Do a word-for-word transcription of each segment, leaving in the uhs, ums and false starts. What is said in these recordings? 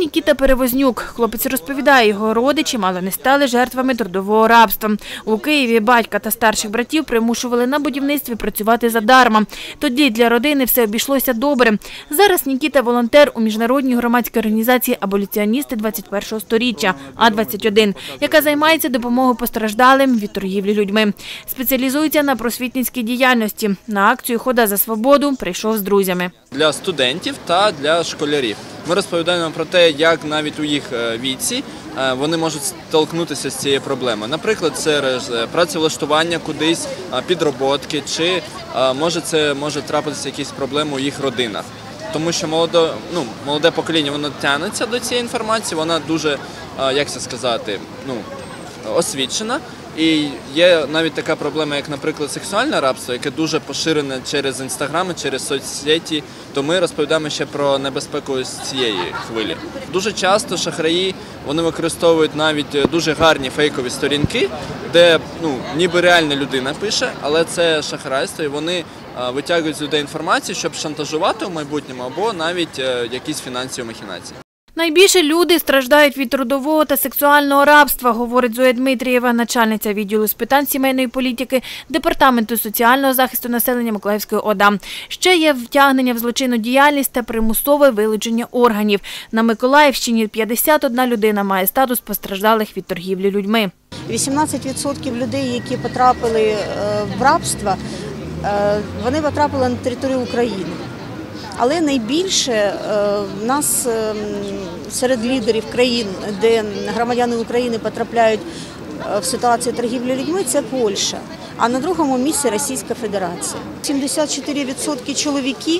Нікіта Перевознюк. Хлопець розповідає, його родичі мало не стали жертвами трудового рабства. У Києві батька та старших братів примушували на будівництві працювати задарма. Тоді для родини все обійшлося добре. Зараз Нікіта – волонтер у міжнародній громадській організації «Аболіціоністи двадцять першого сторіччя» А двадцять один, яка займається допомогою постраждалим від торгівлі людьми. Спеціалізується на просвітницькій діяльності. На акцію «Хода за свободу» прийшов з друзями. Для студентів та для школярів. Ми розповідаємо про те, як навіть у їх віці вони можуть столкнутися з цією проблемою. Наприклад, це працевлаштування кудись, підроботки, чи може це може трапитися якісь проблеми у їх родинах. Тому що молоде, ну, молоде покоління, воно тягнеться до цієї інформації, вона дуже, як це сказати, ну, освічена. І є навіть така проблема, як, наприклад, сексуальне рабство, яке дуже поширене через інстаграми, через соцсеті, то ми розповідаємо ще про небезпеку з цієї хвилі. Дуже часто шахраї, вони використовують навіть дуже гарні фейкові сторінки, де, ну, ніби реальна людина пише, але це шахрайство, і вони витягують з людей інформацію, щоб шантажувати в майбутньому або навіть якісь фінансові махінації. Найбільше люди страждають від трудового та сексуального рабства, говорить Зоя Дмитрієва, начальниця відділу з питань сімейної політики Департаменту соціального захисту населення Миколаївської ОДА. Ще є втягнення в злочинну діяльність та примусове вилучення органів. На Миколаївщині п'ятдесят одна людина має статус постраждалих від торгівлі людьми. вісімнадцять відсотків людей, які потрапили в рабство, вони потрапили на територію України. Але найбільше в нас серед лідерів країн, де громадяни України потрапляють в ситуацію торгівлі людьми, це Польща. А на другому місці Російська Федерація. сімдесят чотири відсотки чоловіки,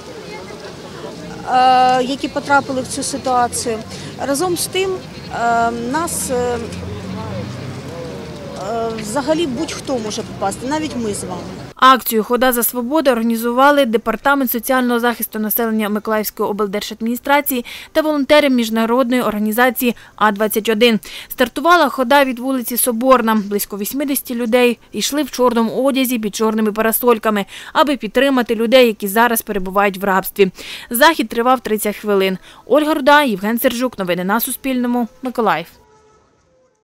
які потрапили в цю ситуацію. Разом з тим, нас взагалі будь-хто може попасти, навіть ми з вами. Акцію «Хода за свободу» організували Департамент соціального захисту населення Миколаївської облдержадміністрації та волонтери міжнародної організації А двадцять один. Стартувала хода від вулиці Соборна. Близько вісімдесят людей йшли в чорному одязі під чорними парасольками, аби підтримати людей, які зараз перебувають в рабстві. Захід тривав тридцять хвилин. Ольга Руда, Євген Сержук. Новини на Суспільному. Миколаїв.